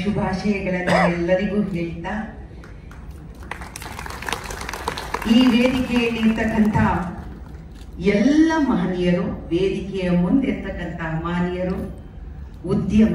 ಶುಭಾಶಯಗಳನ್ನು ಎಲ್ಲರಿಗೂ ಹೇಳ್ತಾ, ಈ ವೇದಿಕೆಯಲ್ಲಿ ಇರ್ತಕ್ಕಂಥ ಎಲ್ಲ ಮಹನೀಯರು, ವೇದಿಕೆಯ ಮುಂದಿರ್ತಕ್ಕಂಥ ಮಹನೀಯರು, ಉದ್ಯಮ,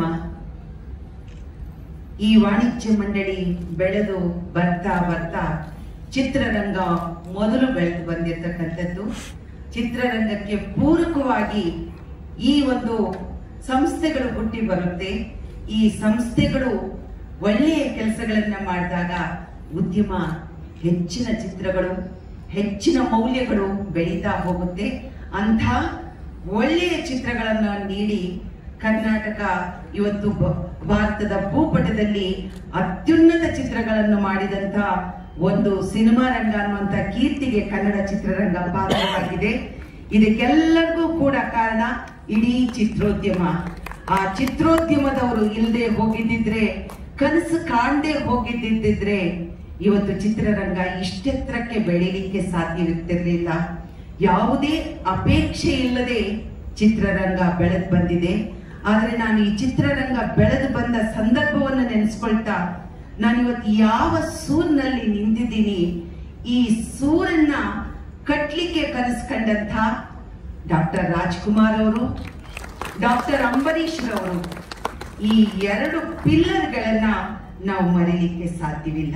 ಈ ವಾಣಿಜ್ಯ ಮಂಡಳಿ ಬೆಳೆದು ಬರ್ತಾ ಬರ್ತಾ ಚಿತ್ರರಂಗ ಮೊದಲು ಬೆಳೆದು ಬಂದಿರತಕ್ಕಂಥದ್ದು. ಚಿತ್ರರಂಗಕ್ಕೆ ಪೂರಕವಾಗಿ ಈ ಒಂದು ಸಂಸ್ಥೆಗಳು ಹುಟ್ಟಿ ಬರುತ್ತೆ. ಈ ಸಂಸ್ಥೆಗಳು ಒಳ್ಳೆಯ ಕೆಲಸಗಳನ್ನ ಮಾಡಿದಾಗ ಉದ್ಯಮ ಹೆಚ್ಚಿನ ಚಿತ್ರಗಳು, ಹೆಚ್ಚಿನ ಮೌಲ್ಯಗಳು ಬೆಳೀತಾ ಹೋಗುತ್ತೆ. ಅಂಥ ಒಳ್ಳೆಯ ಚಿತ್ರಗಳನ್ನ ನೀಡಿ ಕರ್ನಾಟಕ ಇವತ್ತು ಭಾರತದ ಭೂಪಟದಲ್ಲಿ ಅತ್ಯುನ್ನತ ಚಿತ್ರಗಳನ್ನು ಮಾಡಿದಂತ ಒಂದು ಸಿನಿಮಾ ರಂಗ ಅನ್ನುವಂತ ಕೀರ್ತಿಗೆ ಕನ್ನಡ ಚಿತ್ರರಂಗ ಪಾತ್ರವಾಗಿದೆ. ಇದಕ್ಕೆಲ್ಲರಿಗೂ ಕೂಡ ಕಾರಣ ಇಡೀ ಚಿತ್ರೋದ್ಯಮ. ಆ ಚಿತ್ರೋದ್ಯಮದವರು ಇಲ್ಲದೆ ಹೋಗಿದ್ದಿದ್ರೆ, ಕನಸು ಕಾಣದೆ ಹೋಗಿದ್ದಿದ್ರೆ ಇವತ್ತು ಚಿತ್ರರಂಗ ಇಷ್ಟೆತ್ತರಕ್ಕೆ ಬೆಳೀಲಿಕ್ಕೆ ಸಾಧ್ಯವಿರ್ತಿರ್ಲಿಲ್ಲ. ಯಾವುದೇ ಅಪೇಕ್ಷೆ ಇಲ್ಲದೆ ಚಿತ್ರರಂಗ ಬೆಳೆದು ಬಂದಿದೆ. ಆದ್ರೆ ನಾನು ಈ ಚಿತ್ರರಂಗ ಬೆಳೆದು ಬಂದ ಸಂದರ್ಭವನ್ನು ನೆನೆಸ್ಕೊಳ್ತಾ ನಾನಿವತ್ತು ಯಾವ ಸೂರಿನಲ್ಲಿ ನಿಂತಿದ್ದೀನಿ, ಈ ಸೂರನ್ನ ಕಟ್ಲಿಕ್ಕೆ ಕನಸು ಕಂಡಂತ ಡಾಕ್ಟರ್ ರಾಜ್ಕುಮಾರ್ ಅವರು, ಡಾಕ್ಟರ್ ಅಂಬರೀಶ್ ರವರು, ಈ ಎರಡು ಪಿಲ್ಲರ್ಗಳನ್ನ ನಾವು ಮರೀಲಿಕ್ಕೆ ಸಾಧ್ಯವಿಲ್ಲ.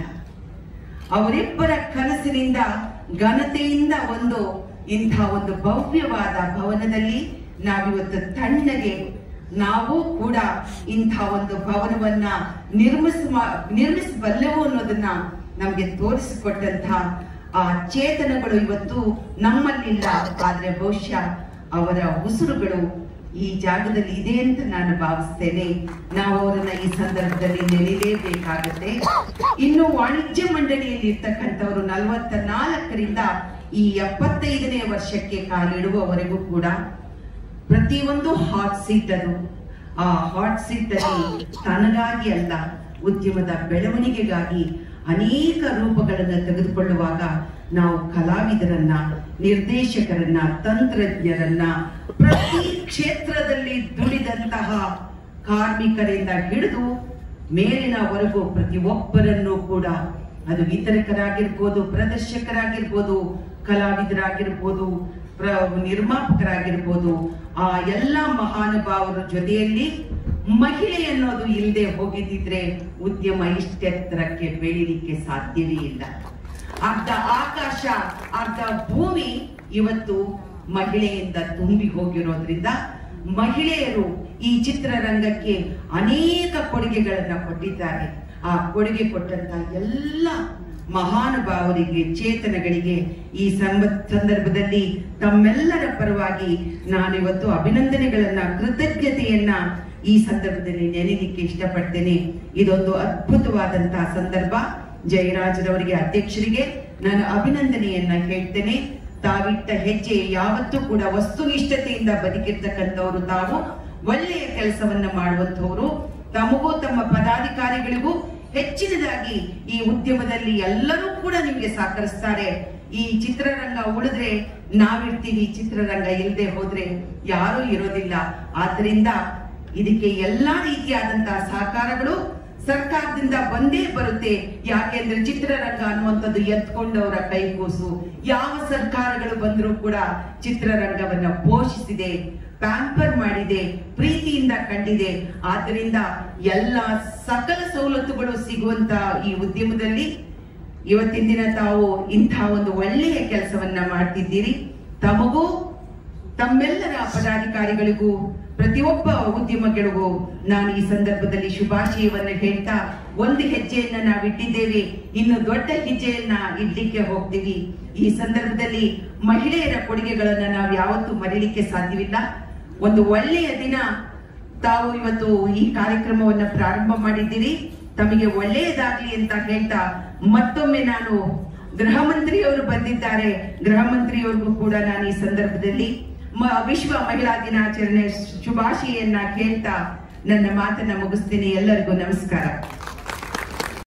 ಅವರಿಬ್ಬರ ಕನಸಿನಿಂದ ಘನತೆಯಿಂದ ಇಂಥ ಒಂದು ಭವ್ಯವಾದ ಭವನದಲ್ಲಿ ನಾವಿವತ್ತು ತಣ್ಣಗೆ ನಾವು ಕೂಡ ಇಂಥ ಒಂದು ಭವನವನ್ನ ನಿರ್ಮಿಸಬಲ್ಲೆವು ಅನ್ನೋದನ್ನ ನಮಗೆ ತೋರಿಸಿಕೊಟ್ಟಂತ ಆ ಚೇತನಗಳು ಇವತ್ತು ನಮ್ಮಲ್ಲಿಲ್ಲ. ಆದ್ರೆ ಬಹುಶಃ ಅವರ ಉಸಿರುಗಳು ಈ ಜಾಗದಲ್ಲಿ ಇದೆ ಅಂತ ನಾನು ಭಾವಿಸ್ತೇನೆ. ನಾವು ಅವರನ್ನ ಈ ಸಂದರ್ಭದಲ್ಲಿ ನೆನೆಯಲೇಬೇಕಾಗುತ್ತೆ. ಇನ್ನು ವಾಣಿಜ್ಯ ಮಂಡಳಿಯಲ್ಲಿ ಇರ್ತಕ್ಕಂಥವರು 44ರಿಂದ ಈ 75ನೇ ವರ್ಷಕ್ಕೆ ಕಾಲಿಡುವವರೆಗೂ ಕೂಡ ಪ್ರತಿಯೊಂದು ಹಾಟ್ ಸೀಟ್, ಅದು ಆ ಹಾಟ್ ಸೀಟ್ ಅಲ್ಲಿ ತನಗಾಗಿ ಅಲ್ಲ, ಉದ್ಯಮದ ಬೆಳವಣಿಗೆಗಾಗಿ ಅನೇಕ ರೂಪಗಳನ್ನು ತೆಗೆದುಕೊಳ್ಳುವಾಗ ನಾವು ಕಲಾವಿದರನ್ನ, ನಿರ್ದೇಶಕರನ್ನ, ತಂತ್ರಜ್ಞರನ್ನ, ಪ್ರತಿ ಕ್ಷೇತ್ರದಲ್ಲಿ ದುಡಿದಂತಹ ಕಾರ್ಮಿಕರಿಂದ ಹಿಡಿದು ಮೇಲಿನವರೆಗೂ ಪ್ರತಿಯೊಬ್ಬರನ್ನು ಕೂಡ, ಅದು ವಿತರಕರಾಗಿರ್ಬೋದು, ಪ್ರದರ್ಶಕರಾಗಿರ್ಬೋದು, ಕಲಾವಿದರಾಗಿರ್ಬೋದು, ನಿರ್ಮಾಪಕರಾಗಿರ್ಬೋದು, ಆ ಎಲ್ಲ ಮಹಾನುಭಾವರ ಜೊತೆಯಲ್ಲಿ ಮಹಿಳೆ ಅನ್ನೋದು ಇಲ್ಲದೆ ಹೋಗಿದ್ದಿದ್ರೆ ಉದ್ಯಮ ಇಷ್ಟೆತ್ತರಕ್ಕೆ ಬೆಳೀಲಿಕ್ಕೆ ಸಾಧ್ಯವೇ ಇಲ್ಲ. ಅರ್ಧ ಆಕಾಶ, ಅರ್ಧ ಭೂಮಿ ಇವತ್ತು ಮಹಿಳೆಯಿಂದ ತುಂಬಿ ಹೋಗಿರೋದ್ರಿಂದ ಮಹಿಳೆಯರು ಈ ಚಿತ್ರರಂಗಕ್ಕೆ ಅನೇಕ ಕೊಡುಗೆಗಳನ್ನ ಕೊಟ್ಟಿದ್ದಾರೆ. ಆ ಕೊಡುಗೆ ಕೊಟ್ಟಂತ ಎಲ್ಲ ಮಹಾನುಭಾವರಿಗೆ, ಚೇತನಗಳಿಗೆ ಈ ಸಂದರ್ಭದಲ್ಲಿ ತಮ್ಮೆಲ್ಲರ ಪರವಾಗಿ ನಾನಿವತ್ತು ಅಭಿನಂದನೆಗಳನ್ನ, ಕೃತಜ್ಞತೆಯನ್ನ ಈ ಸಂದರ್ಭದಲ್ಲಿ ನೆನೆಯಲಿಕ್ಕೆ ಇಷ್ಟಪಡ್ತೇನೆ. ಇದೊಂದು ಅದ್ಭುತವಾದಂತಹ ಸಂದರ್ಭ. ಜಯರಾಜರವರಿಗೆ, ಅಧ್ಯಕ್ಷರಿಗೆ ನಾನು ಅಭಿನಂದನೆಯನ್ನ ಹೇಳ್ತೇನೆ. ತಾವಿಟ್ಟ ಹೆಜ್ಜೆ ಯಾವತ್ತೂ ಕೂಡ ವಸ್ತುನಿಷ್ಠತೆಯಿಂದ ಬದುಕಿರ್ತಕ್ಕಂಥವ್ರು, ತಾವು ಒಳ್ಳೆಯ ಕೆಲಸವನ್ನ ಮಾಡುವಂಥವ್ರು. ತಮಗೂ ತಮ್ಮ ಪದಾಧಿಕಾರಿಗಳಿಗೂ ಹೆಚ್ಚಿನದಾಗಿ ಈ ಉದ್ಯಮದಲ್ಲಿ ಎಲ್ಲರೂ ಕೂಡ ನಿಮ್ಗೆ ಸಹಕರಿಸ್ತಾರೆ. ಈ ಚಿತ್ರರಂಗ ಉಳಿದ್ರೆ ನಾವಿರ್ತೀವಿ, ಚಿತ್ರರಂಗ ಇಲ್ಲದೆ ಹೋದ್ರೆ ಯಾರೂ ಇರೋದಿಲ್ಲ. ಆದ್ರಿಂದ ಇದಕ್ಕೆ ಎಲ್ಲಾ ರೀತಿಯಾದಂತಹ ಸಹಕಾರಗಳು ಸರ್ಕಾರದಿಂದ ಬಂದೇ ಬರುತ್ತೆ. ಯಾಕೆಂದ್ರೆ ಚಿತ್ರರಂಗ ಅನ್ನುವಂಥದ್ದು ಎತ್ಕೊಂಡವರ ಕೈಗೂಸು. ಯಾವ ಸರ್ಕಾರಗಳು ಬಂದರೂ ಕೂಡ ಚಿತ್ರರಂಗವನ್ನ ಪೋಷಿಸಿದೆ, ಪ್ಯಾಂಪರ್ ಮಾಡಿದೆ, ಪ್ರೀತಿಯಿಂದ ಕಂಡಿದೆ. ಆದ್ದರಿಂದ ಎಲ್ಲ ಸಕಲ ಸವಲತ್ತುಗಳು ಸಿಗುವಂತ ಈ ಉದ್ಯಮದಲ್ಲಿ ಇವತ್ತಿನ ದಿನ ತಾವು ಇಂಥ ಒಂದು ಒಳ್ಳೆಯ ಕೆಲಸವನ್ನ ಮಾಡ್ತಿದ್ದೀರಿ. ತಮಗೂ, ತಮ್ಮೆಲ್ಲರ ಪದಾಧಿಕಾರಿಗಳಿಗೂ, ಪ್ರತಿಯೊಬ್ಬ ಉದ್ಯಮಗಳಿಗೂ ನಾನು ಈ ಸಂದರ್ಭದಲ್ಲಿ ಶುಭಾಶಯವನ್ನ ಹೇಳ್ತಾ, ಒಂದು ಹೆಜ್ಜೆಯನ್ನ ನಾವಿಟ್ಟಿದ್ದೇವೆ, ಇನ್ನು ದೊಡ್ಡ ಹೆಜ್ಜೆಯನ್ನ ಇಡ್ಲಿಕ್ಕೆ ಹೋಗ್ತೀವಿ. ಈ ಸಂದರ್ಭದಲ್ಲಿ ಮಹಿಳೆಯರ ಕೊಡುಗೆಗಳನ್ನ ನಾವು ಯಾವತ್ತೂ ಮರೀಲಿಕ್ಕೆ ಸಾಧ್ಯವಿಲ್ಲ. ಒಂದು ಒಳ್ಳೆಯ ದಿನ ತಾವು ಇವತ್ತು ಈ ಕಾರ್ಯಕ್ರಮವನ್ನ ಪ್ರಾರಂಭ ಮಾಡಿದ್ದೀರಿ. ತಮಗೆ ಒಳ್ಳೆಯದಾಗ್ಲಿ ಅಂತ ಹೇಳ್ತಾ ಮತ್ತೊಮ್ಮೆ ನಾನು ಗೃಹ ಮಂತ್ರಿಯವರು ಬಂದಿದ್ದಾರೆ, ಗೃಹ ಮಂತ್ರಿಯವರಿಗೂ ಕೂಡ ನಾನು ಈ ಸಂದರ್ಭದಲ್ಲಿ ವಿಶ್ವ ಮಹಿಳಾ ದಿನಾಚರಣೆ ಶುಭಾಶಯನ್ನ ಕೇಳ್ತಾ ನನ್ನ ಮಾತನ್ನ ಮುಗಿಸ್ತೀನಿ. ಎಲ್ಲರಿಗೂ ನಮಸ್ಕಾರ.